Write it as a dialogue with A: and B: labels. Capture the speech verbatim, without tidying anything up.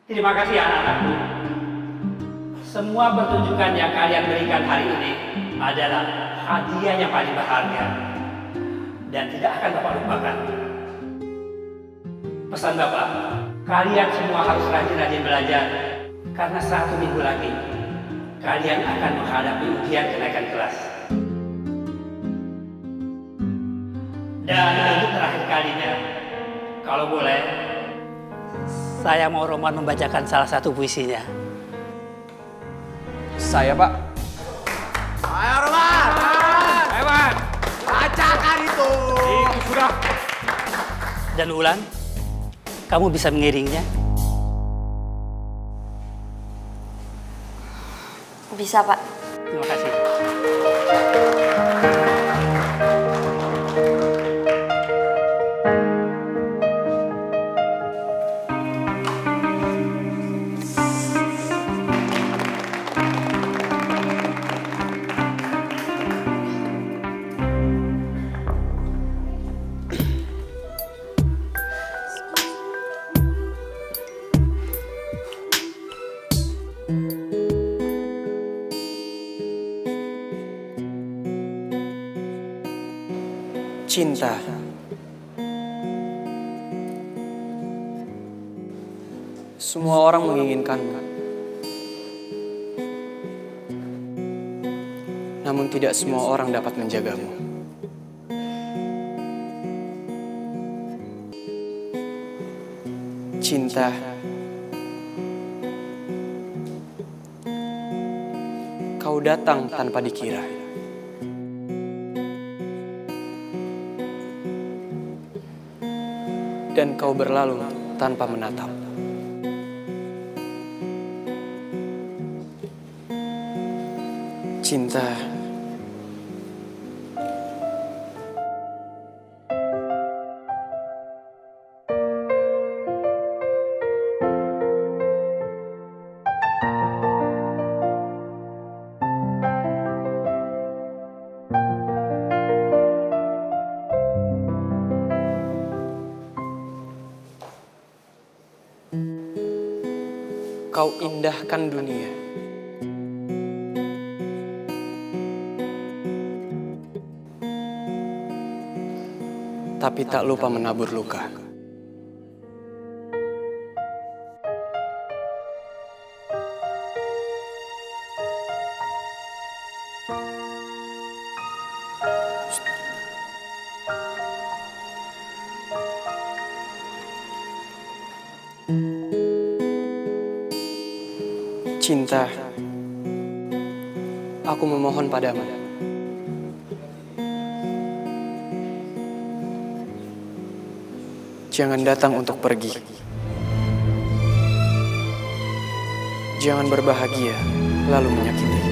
A: Terima kasih anak-anakku. Semua pertunjukan yang kalian berikan hari ini adalah hadiah yang paling berharga dan tidak akan Bapak lupakan. Pesan Bapak, kalian semua harus rajin-rajin belajar karena satu minggu lagi kalian akan menghadapi ujian kenaikan kelas. Dan untuk terakhir kalinya, kalau boleh, saya mau Roman membacakan salah satu puisinya.
B: Saya, Pak.
C: Ayo, Roman!
B: Ayo, Pak.
C: Bacakan itu!
B: Itu sudah.
A: Dan Ulan, kamu bisa mengiringnya?
D: Bisa, Pak.
A: Terima kasih.
B: Cinta. Semua orang menginginkanmu. Namun tidak semua orang dapat menjagamu. Cinta. Kau datang tanpa dikira. Dan kau berlalu tanpa menatap. Cinta. Kau indahkan dunia. Tapi tak lupa menabur luka. Cinta, aku memohon padamu. Jangan datang untuk pergi. Jangan berbahagia lalu menyakiti.